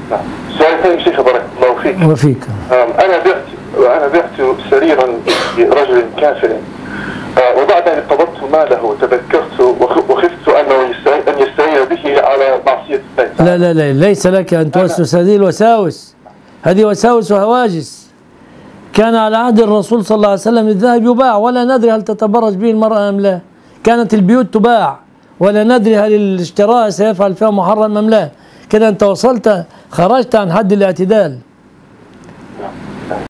نعم. سؤال ثاني شيخ بارك الله فيك. وفيك. أنا بعت سريرا لرجل كافر، وبعد أن قبضت ماله تذكرت وخفت أن يستعين به على معصية الله. لا ليس لك أن توسوس، هذه الوساوس، هذه وساوس وهواجس. كان على عهد الرسول صلى الله عليه وسلم الذهب يباع ولا ندري هل تتبرج به المرأة أم لا. كانت البيوت تباع ولا ندري هل اشتراها سيفعل فيها محرم أم لا. كده أنت وصلت، خرجت عن حد الاعتدال.